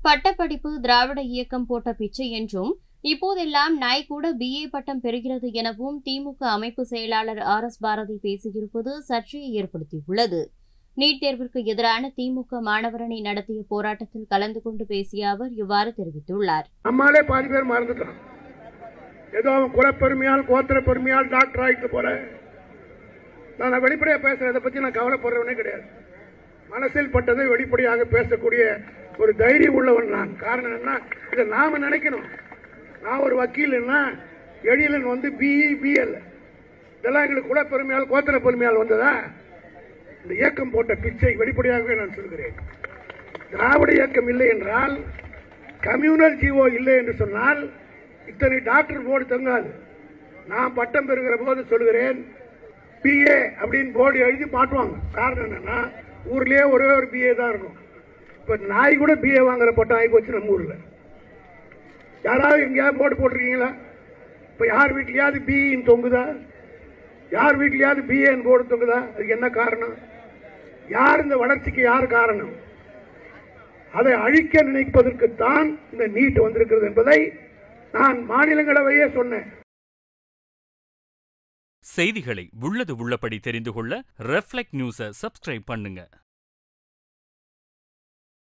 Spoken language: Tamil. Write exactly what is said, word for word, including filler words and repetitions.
பட்டப்படிப்பு திராவிட இயக்கம் போட்ட பிச்சை என்றும், இப்போதெல்லாம் நாய் கூட பிஏ பட்டம் பெறுகிறது எனவும் திமுக அமைப்பு செயலாளர் ஆர் எஸ் பாரதி பேசியிருப்பது சர்ச்சையை ஏற்படுத்தியுள்ளது. நீட் தேர்விற்கு எதிரான திமுக மாணவரணி நடத்திய போராட்டத்தில் கலந்து கொண்டு பேசிய அவர் இவ்வாறு தெரிவித்துள்ளார். நம்மாலே பாதி பேர் மறந்துட்டோம். ஏதோ அவன் குலப்பெருமையால் கோத்திர பெருமையால் டாக்டர் ஆகிட்டு போற. நான் வெளிப்படையா பேசுறதை பத்தி நான் கவலைப்படுறவனே கிடையாது. மனசில் பட்டதை வெளிப்படையாக பேசக்கூடிய ஒரு தைரியம் உள்ளவன் நான். காரணம் என்ன, இதை நாம நினைக்கணும். நான் ஒரு வக்கீல்னா எழிலன் வந்து பிஇ பிஎல் இதெல்லாம் எங்களுக்கு குலப்பெருமையால் கோத்திர பெருமையால் வந்ததா? இந்த இயக்கம் போட்ட பிச்சை வெளிப்படையாகவே நான் சொல்கிறேன். திராவிட இயக்கம் இல்லை என்றால், கம்யூனல் ஜிஓ இல்லை என்று சொன்னால் இத்தனை டாக்டர் போர்டு தங்காது. நான் பட்டம் பெறுகிற போது சொல்கிறேன், பிஏ அப்படின்னு போர்டு எழுதி மாட்டுவாங்க. காரணம் என்னன்னா, ஊர்லயே ஒரே ஒரு பிஏ தான் இருக்கும். இப்ப நாய் கூட பிஏ வாங்குற பட்டம் ஆகி போச்சு நம்ம ஊர்ல. யாராவது எங்கேயாவது போர்டு போட்டிருக்கீங்களா? இப்ப யார் வீட்லயாவது பிஇன்னு தொங்குதா? யார் வீட்லயாவது பிஏன்னு போர்டு தொங்குதா? அதுக்கு என்ன காரணம்? யார் இந்த வளர்ச்சிக்கு யார் காரணம்? அதை அழிக்க நினைப்பதற்குத்தான் இந்த நீட் வந்திருக்கிறது என்பதை நான் மாநிலங்களவையே சொன்னேன். செய்திகளை உள்ளது உள்ளபடி தெரிந்து கொள்ள ரெஃப்ளெக்ட் நியூஸை சப்ஸ்கிரைப் பண்ணுங்க.